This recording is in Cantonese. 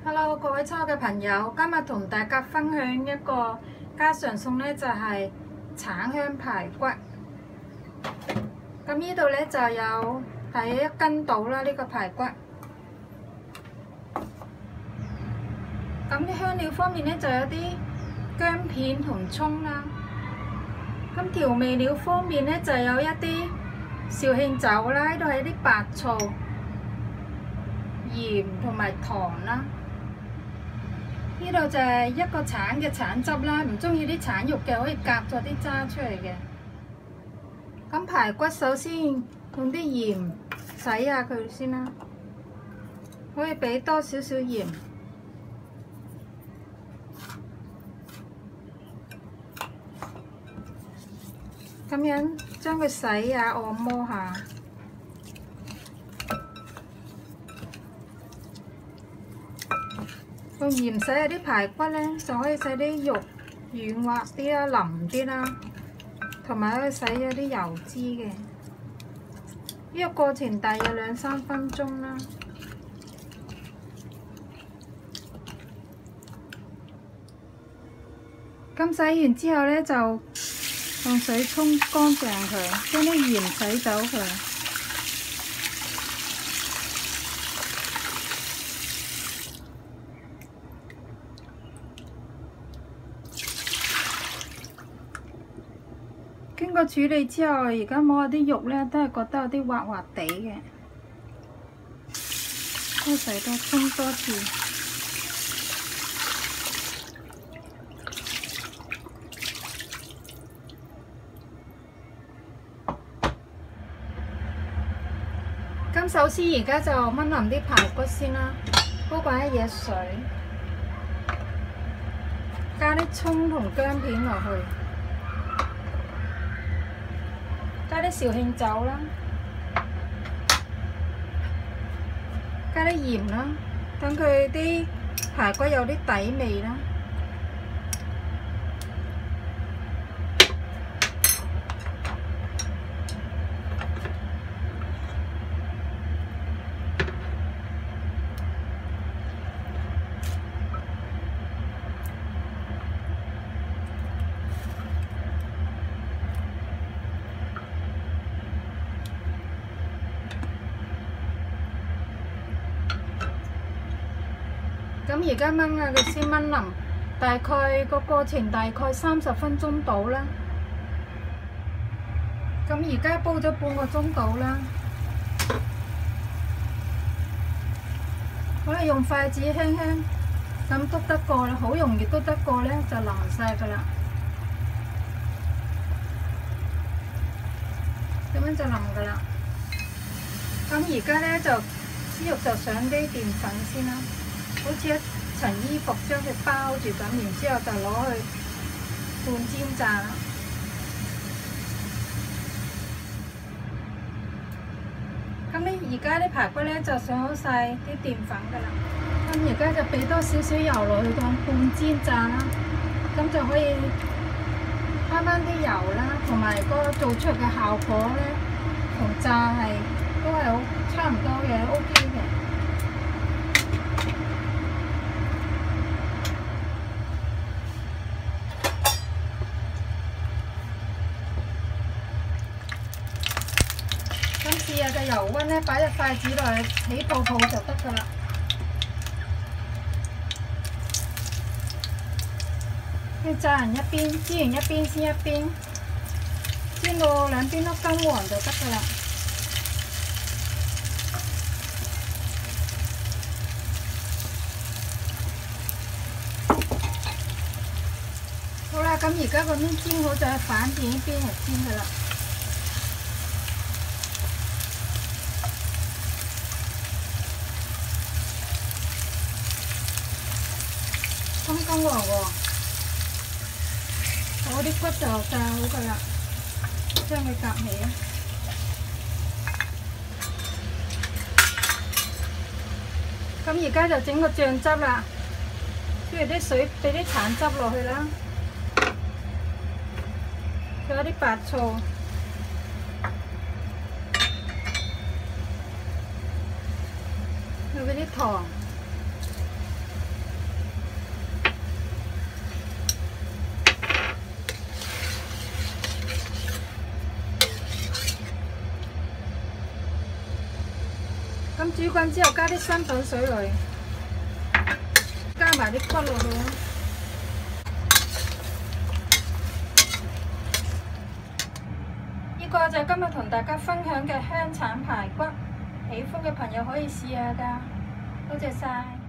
Hello，各位親愛嘅朋友，今日同大家分享一個家常餸呢，就係橙香排骨。咁呢度呢就有係1斤到啦，呢個排骨。咁啲香料方面呢，就有啲薑片同葱啦。咁調味料方面呢，就有一啲紹興酒啦，呢度係啲白醋、鹽同埋糖啦。呢度就係一個橙嘅橙汁啦，唔中意啲橙肉嘅可以隔咗啲渣出嚟嘅。咁排骨首先用啲鹽洗下佢先啦，可以俾多少少鹽。咁樣將佢洗下按摩下。用鹽洗下啲排骨呢，就可以使啲肉軟滑啲啦、腍啲啦，同埋可以洗咗啲油脂嘅。呢個過程大約2-3分鐘啦。咁洗完之後呢，就用水沖乾淨佢，將啲鹽洗走佢。經過處理之後，而家摸下啲肉呢，都係覺得有啲滑滑地嘅，都洗多沖多次。咁首先而家就燜腍啲排骨先啦，煲滾一嘢水，加啲葱同薑片落去。加啲紹興酒啦，加啲鹽啦，等佢啲排骨有啲底味啦。咁而家燜下佢先燜腍，大概個過程大概30分鐘到啦。咁而家煲咗半個鐘到啦，可以用筷子輕輕咁篤得過啦，好容易篤得過咧就腍晒噶啦。咁樣就腍噶啦。咁而家咧就豬肉就上啲澱粉先啦。好似一層衣服將佢包住咁，然之後就攞去半煎炸啦。咁呢而家啲排骨咧就上好晒啲澱粉噶啦。咁而家就俾多少少油落去當半煎炸啦。咁就可以慳翻啲油啦，同埋嗰個做出嚟嘅效果咧，同炸係都係好差唔多嘅 ，OK 嘅。試下嘅油溫咧，擺隻筷子落去起泡泡就得噶啦。跟住炸完一邊，煎完一邊先一邊，煎到兩邊都金黃就得噶啦。好啦，咁而家個邊煎好就係反轉一邊嚟煎噶啦。金黃喎，我啲骨就炸好噶啦，將佢夾起啊！咁而家就整個醬汁啦，跟住啲水俾啲橙汁落去啦，仲有啲白醋。有嗰啲糖， 煮滾之後加啲生粉水落去，加埋啲骨落去。呢個就係今日同大家分享嘅香橙排骨，喜歡嘅朋友可以試下㗎，多謝晒。